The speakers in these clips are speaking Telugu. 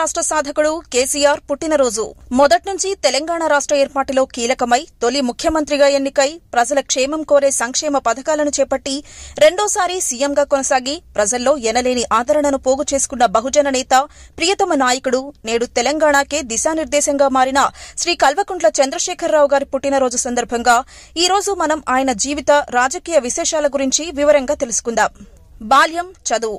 రాష్ట్ర సాధకుడు కేసీఆర్ పుట్టినరోజు. మొదట్నుంచి తెలంగాణ రాష్ట్ర ఏర్పాటులో కీలకమై తొలి ముఖ్యమంత్రిగా ఎన్నికై ప్రజల క్షేమం కోరే సంక్షేమ పథకాలను చేపట్టి రెండోసారి సీఎంగా కొనసాగి ప్రజల్లో ఎనలేని ఆదరణను పోగు చేసుకున్న బహుజన నేత, ప్రియతమ నాయకుడు, నేడు తెలంగాణకే దిశానిర్దేశంగా మారిన శ్రీ కల్వకుంట్ల చంద్రశేఖరరావు గారి పుట్టినరోజు సందర్భంగా ఈ రోజు మనం ఆయన జీవిత, రాజకీయ విశేషాల గురించి వివరంగా తెలుసుకుందాం. బాల్యం, చదువు.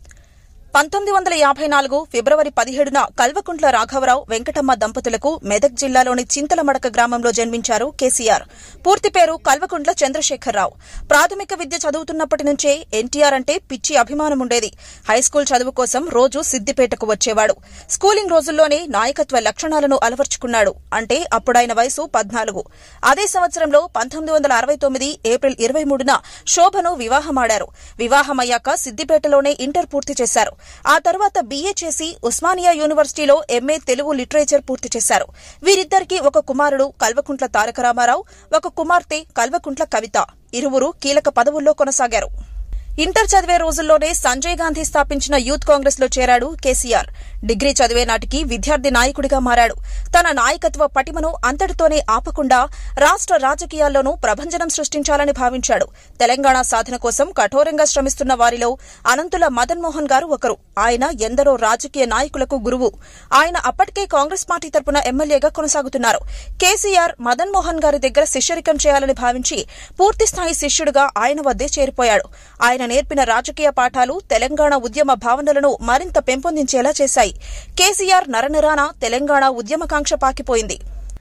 1954 ఫిబ్రవరి 17న కల్వకుంట్ల రాఘవరావు, వెంకటమ్మ దంపతులకు మెదక్ జిల్లాలోని చింతలమడక గ్రామంలో జన్మించారు కేసీఆర్. పూర్తి పేరు కల్వకుంట్ల చంద్రశేఖరరావు. ప్రాథమిక విద్య చదువుతున్నప్పటి నుంచే ఎన్టీఆర్ అంటే పిచ్చి అభిమానముండేది. హైస్కూల్ చదువు కోసం రోజు సిద్దిపేటకు వచ్చేవాడు. స్కూలింగ్ రోజుల్లోనే నాయకత్వ లక్షణాలను అలవర్చుకున్నాడు. అంటే అప్పుడాయన వయసు 14. అదే సంవత్సరంలో 1969 ఏప్రిల్ 23న శోభను వివాహమాడారు. వివాహమయ్యాక సిద్దిపేటలోనే ఇంటర్ పూర్తి చేశారు. ఆ తర్వాత బీఏ చేసి ఉస్మానియా యూనివర్సిటీలో ఎంఏ తెలుగు లిటరేచర్ పూర్తి చేశారు. వీరిద్దరికీ ఒక కుమారుడు కల్వకుంట్ల తారక రామారావు, ఒక కుమార్తె కల్వకుంట్ల కవిత. ఇరువురు కీలక పదవుల్లో కొనసాగారు. ఇంటర్ చదివే రోజుల్లోనే సంజయ్ గాంధీ స్థాపించిన యూత్ కాంగ్రెస్ లో చేరాడు కేసీఆర్. డిగ్రీ చదివే నాటికి విద్యార్థి నాయకుడిగా మారాడు. తన నాయకత్వ పటిమను అంతటితోనే ఆపకుండా రాష్ట్ర రాజకీయాల్లోనూ ప్రభంజనం సృష్టించాలని భావించాడు. తెలంగాణ సాధన కోసం కఠోరంగా శ్రమిస్తున్న వారిలో అనంతుల మదన్ మోహన్ గారు ఒకరు. ఆయన ఎందరో రాజకీయ నాయకులకు గురువు. ఆయన అప్పటికే కాంగ్రెస్ పార్టీ తరపున ఎమ్మెల్యేగా కొనసాగుతున్నారు. కేసీఆర్ మదన్ మోహన్ గారి దగ్గర శిష్యరికం చేయాలని భావించి పూర్తిస్థాయి శిష్యుడిగా ఆయన వద్దే చేరిపోయాడు. ఆయన నేర్పిన రాజకీయ పాఠాలు తెలంగాణ ఉద్యమ భావనలను మరింత పెంపొందించేలా చేశాయి. కేసీఆర్ నరనరాన తెలంగాణ ఉద్యమకాంక్ష పాకిపోయింది.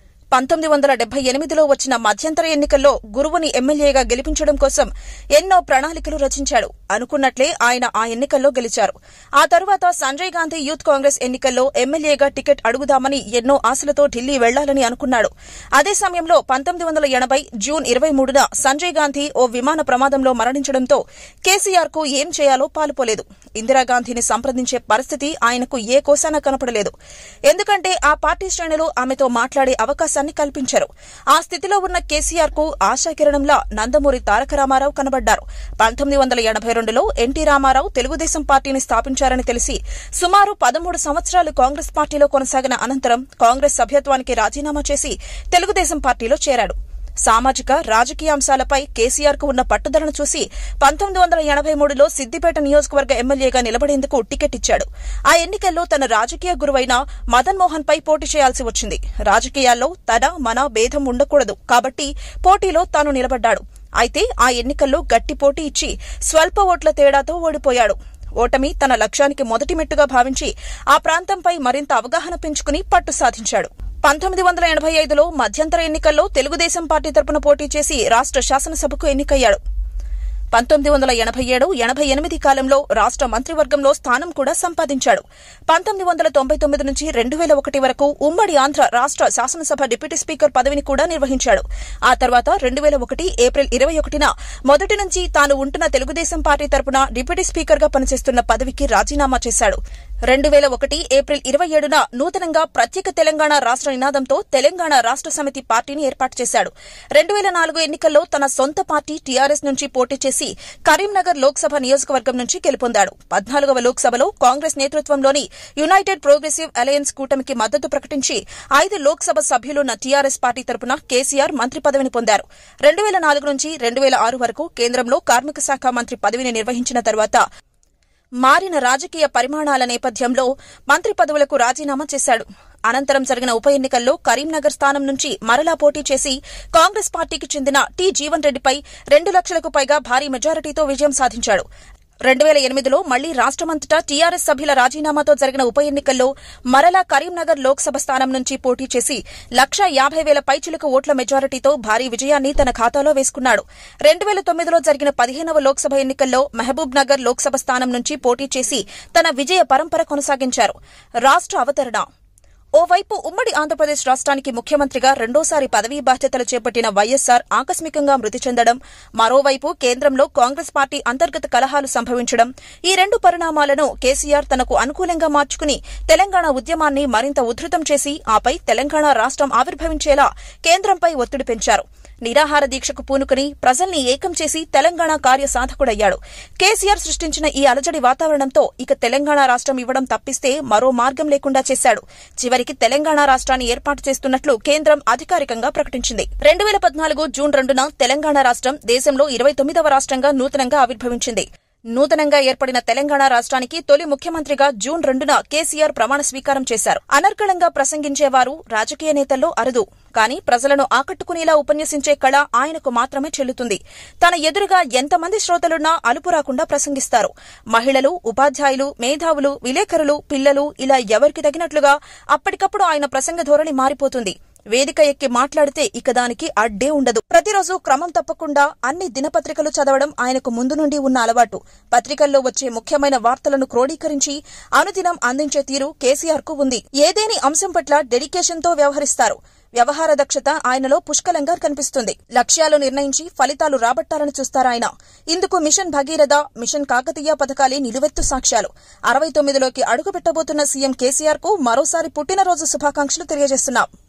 1978లో వచ్చిన మధ్యంతర ఎన్నికల్లో గురువుని ఎమ్మెల్యేగా గెలిపించడం కోసం ఎన్నో ప్రణాళికలు రచించాడు. అనుకున్నట్లే ఆయన ఆ ఎన్నికల్లో గెలిచారు. ఆ తర్వాత సంజయ్ గాంధీ యూత్ కాంగ్రెస్ ఎన్నికల్లో ఎమ్మెల్యేగా టికెట్ అడుగుదామని ఎన్నో ఆశలతో ఢిల్లీ వెళ్లాలని అనుకున్నాడు. అదే సమయంలో 1980 జూన్ 23న సంజయ్ గాంధీ ఓ విమాన ప్రమాదంలో మరణించడంతో కేసీఆర్ కు ఏం చేయాలో పాలుపోలేదు. ఇందిరాగాంధీని సంప్రదించే పరిస్థితి ఆయనకు ఏ కోసాన కనపడలేదు. ఎందుకంటే ఆ పార్టీ శ్రేణులు ఆమెతో మాట్లాడే అవకాశం కల్పించారు. ఆ స్థితిలో ఉన్న కేసీఆర్ కు ఆశాకిరణంలా నందమూరి తారక రామారావు కనబడ్డారు. 1982లో ఎన్టీ రామారావు తెలుగుదేశం పార్టీని స్థాపించారని తెలిసి సుమారు 13 సంవత్సరాలు కాంగ్రెస్ పార్టీలో కొనసాగిన అనంతరం కాంగ్రెస్ సభ్యత్వానికి రాజీనామా చేసి తెలుగుదేశం పార్టీలో చేరాడు. సామాజిక, రాజకీయ అంశాలపై కేసీఆర్ కు ఉన్న పట్టుదలను చూసి 1983లో సిద్దిపేట నియోజకవర్గ ఎమ్మెల్యేగా నిలబడేందుకు టికెట్ ఇచ్చాడు. ఆ ఎన్నికల్లో తన రాజకీయ గురువైన మదన్ మోహన్ పై పోటీ చేయాల్సి వచ్చింది. రాజకీయాల్లో తన, మన భేదం ఉండకూడదు కాబట్టి పోటీలో తాను నిలబడ్డాడు. అయితే ఆ ఎన్నికల్లో గట్టి పోటీ ఇచ్చి స్వల్ప ఓట్ల తేడాతో ఓడిపోయాడు. ఓటమి తన లక్ష్యానికి మొదటి మెట్టుగా భావించి ఆ ప్రాంతంపై మరింత అవగాహన పెంచుకుని పట్టు సాధించాడు. 1985లో మధ్యంతర ఎన్నికల్లో తెలుగుదేశం పార్టీ తరపున పోటీ చేసి రాష్ట్ర శాసనసభకు ఎన్నికయ్యాడు. 1987-88 కాలంలో రాష్ట్ర మంత్రివర్గంలో స్థానం కూడా సంపాదించాడు. 1999 నుంచి 2001 వరకు ఉమ్మడి ఆంధ్ర రాష్ట్ర శాసనసభ డిప్యూటీ స్పీకర్ పదవిని కూడా నిర్వహించాడు. ఆ తర్వాత 2001 ఏప్రిల్ 21న మొదటి నుంచి తాను ఉంటున్న తెలుగుదేశం పార్టీ తరపున డిప్యూటీ స్పీకర్ గా పనిచేస్తున్న పదవికి రాజీనామా చేశాడు. 2001 ఏప్రిల్ 27న నూతనంగా ప్రత్యేక తెలంగాణ రాష్ట్ర నినాదంతో తెలంగాణ రాష్ట్ర సమితి పార్టీని ఏర్పాటు చేశాడు. 2004 ఎన్నికల్లో తన సొంత పార్టీ టీఆర్ఎస్ నుంచి పోటీ చేసి కరీంనగర్ లోక్సభ నియోజకవర్గం నుంచి గెలుపొందాడు. 14వ లోక్సభలో కాంగ్రెస్ నేతృత్వంలోని యునైటెడ్ ప్రోగ్రెసివ్ అలయన్స్ కూటమికి మద్దతు ప్రకటించి 5 లోక్సభ సభ్యులున్న టీఆర్ఎస్ పార్టీ తరపున కేసీఆర్ మంత్రి పదవిని పొందారు. 2004 నుంచి 2006 వరకు కేంద్రంలో కార్మిక శాఖ మంత్రి పదవిని నిర్వహించిన తర్వాత మారిన రాజకీయ పరిమాణాల నేపథ్యంలో మంత్రి పదవులకు రాజీనామా చేశాడు. అనంతరం జరిగిన ఉప ఎన్నికల్లో కరీంనగర్ స్థానం నుంచి మరలా పోటీ చేసి కాంగ్రెస్ పార్టీకి చెందిన టి జీవన్ రెడ్డిపై 2 లక్షలకు పైగా భారీ మెజారిటీతో విజయం సాధించాడు. 2008లో మళ్లీ రాష్ట్రమంతటా టీఆర్ఎస్ సభ్యుల రాజీనామాతో జరిగిన ఉప ఎన్నికల్లో మరలా కరీంనగర్ లోక్సభ స్థానం నుంచి పోటీ చేసి 1,50,000 పైచిలుకు ఓట్ల మెజారిటీతో భారీ విజయాన్ని తన ఖాతాలో వేసుకున్నాడు. 2009లో జరిగిన 15వ లోక్సభ ఎన్నికల్లో మహబూబ్ నగర్ లోక్సభ స్థానం నుంచి పోటీ చేసి తన విజయ పరంపర కొనసాగించారు. రాష్ట్ర అవతరణ. ఓవైపు ఉమ్మడి ఆంధ్రప్రదేశ్ రాష్ట్రానికి ముఖ్యమంత్రిగా రెండోసారి పదవీ బాధ్యతలు చేపట్టిన వైఎస్సార్ ఆకస్మికంగా మృతి చెందడం, మరోవైపు కేంద్రంలో కాంగ్రెస్ పార్టీ అంతర్గత కలహాలు సంభవించడం, ఈ 2 పరిణామాలను కేసీఆర్ తనకు అనుకూలంగా మార్చుకుని తెలంగాణ ఉద్యమాన్ని మరింత ఉధృతం చేసి ఆపై తెలంగాణ రాష్ట్రం ఆవిర్భవించేలా కేంద్రంపై ఒత్తిడి పెంచారు. నిరాహార దీక్షకు పూనుకుని ప్రజల్ని ఏకం చేసి తెలంగాణ కార్యసాధకుడయ్యాడు. కేసీఆర్ సృష్టించిన ఈ అలజడి వాతావరణంతో ఇక తెలంగాణ రాష్ట్రం ఇవ్వడం తప్పిస్తే మరో మార్గం లేకుండా చేశాడు. చివరికి తెలంగాణ రాష్ట్రాన్ని ఏర్పాటు చేస్తున్నట్లు కేంద్రం అధికారికంగా ప్రకటించింది. 2014 జూన్ 2న తెలంగాణ రాష్ట్రం దేశంలో 29వ రాష్ట్రంగా నూతనంగా ఆవిర్భవించింది. నూతనంగా ఏర్పడిన తెలంగాణ రాష్ట్రానికి తొలి ముఖ్యమంత్రిగా జూన్ 2న కేసీఆర్ ప్రమాణ స్వీకారం చేశారు. అనర్గళంగా ప్రసంగించేవారు రాజకీయ నేతల్లో అరుదు. కానీ ప్రజలను ఆకట్టుకునేలా ఉపన్యసించే కళ ఆయనకు మాత్రమే చెల్లుతుంది. తన ఎదురుగా ఎంతమంది శ్రోతలున్నా అలుపు రాకుండా ప్రసంగిస్తారు. మహిళలు, ఉపాధ్యాయులు, మేధావులు, విలేకరులు, పిల్లలు ఇలా ఎవరికి తగినట్లుగా అప్పటికప్పుడు ఆయన ప్రసంగ ధోరణి మారిపోతుంది. వేదిక ఎక్కి మాట్లాడితే ఇక దానికి అడ్డే ఉండదు. ప్రతిరోజు క్రమం తప్పకుండా అన్ని దినపత్రికలు చదవడం ఆయనకు ముందు నుండి ఉన్న అలవాటు. పత్రికల్లో వచ్చే ముఖ్యమైన వార్తలను క్రోడీకరించి అనుదినం అందించే తీరు కేసీఆర్ కు ఉంది. ఏదేని అంశం పట్ల డెడికేషన్తో వ్యవహరిస్తారు. వ్యవహార దక్షత ఆయనలో పుష్కలంగా కనిపిస్తుంది. లక్ష్యాలు నిర్ణయించి ఫలితాలు రాబట్టాలని చూస్తారాయన. ఇందుకు మిషన్ భగీరథ, మిషన్ కాకతీయ పథకాలే నిలువెత్తు సాక్ష్యాలు. 69లోకి అడుగుపెట్టబోతున్న సీఎం కేసీఆర్ కు మరోసారి పుట్టినరోజు శుభాకాంక్షలు తెలియజేస్తున్నాం.